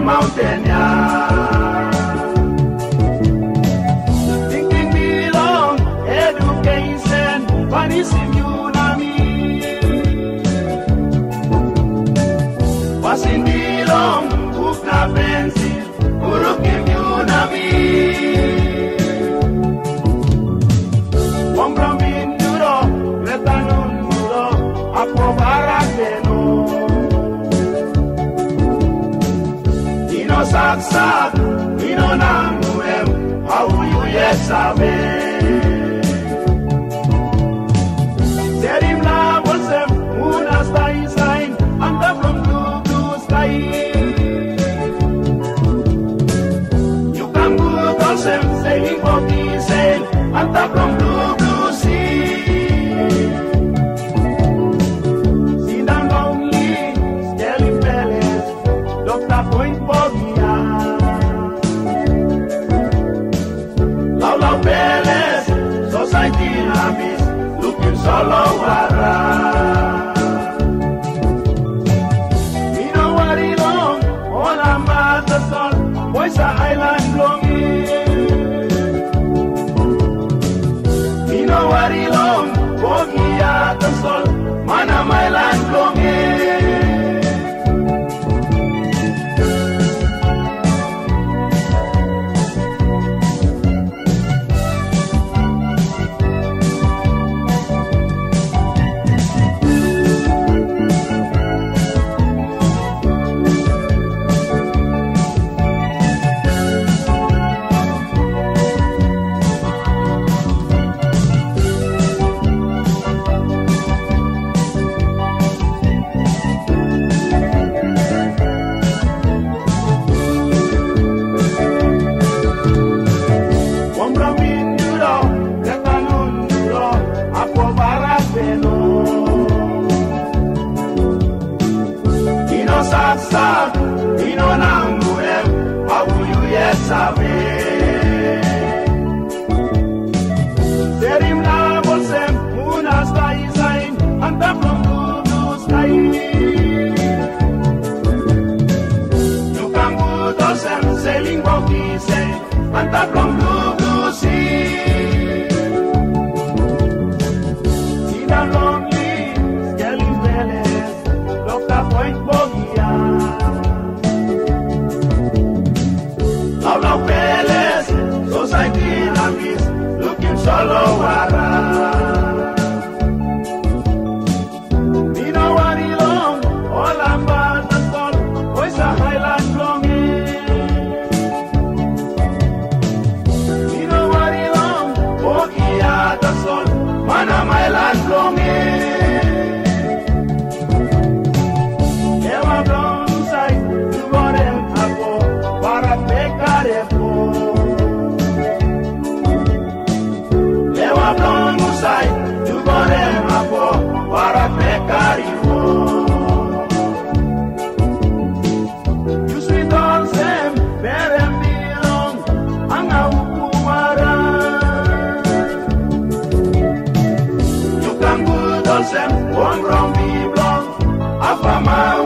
mountain, thinking belong, education, vanishing unami. Passing belong, hook na pencil, urukim unami. Wambramin duro, retanun muro, apo barakeno. Ino saksak, ino nanguem, how you yet sabe. Serim na bolsem, una stay sign, anda from blue sky. You can go dolsem, sailing for the sail, anda from blue sea. See them lonely, scaly fellas, Dr. Point Bogia. Laula Peles, society habits, looking solo wara. We know what it long, all I'm at the sun, boys are island longing. We know what it long, Bogia the sun, man am island longing. Sailing for peace, and the from blue sea. See the lonely, scaly fellas, Dr. Point Bogia. Laula Peles, society habits, looking solo wara. We know what it long, all about the sun, boys are highland longing. Man am island longing. Never blown side, Dugorem apo, para pecar epo. Never blown side, Dugorem apo, para pecar epo. You sweet all same, berem bilong, anga ukumara. Sem one round be block, afama